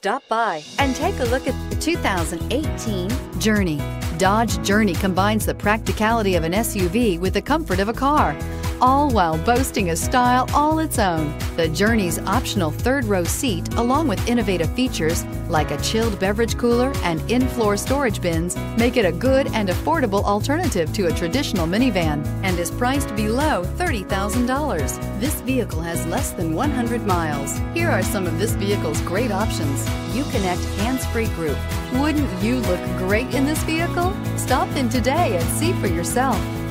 Stop by and take a look at the 2018 Journey. Dodge Journey combines the practicality of an SUV with the comfort of a car, all while boasting a style all its own. The Journey's optional third-row seat, along with innovative features like a chilled beverage cooler and in-floor storage bins, make it a good and affordable alternative to a traditional minivan and is priced below $30,000. This vehicle has less than 100 miles. Here are some of this vehicle's great options: Uconnect hands-free group. Wouldn't you look great in this vehicle? Stop in today and see for yourself.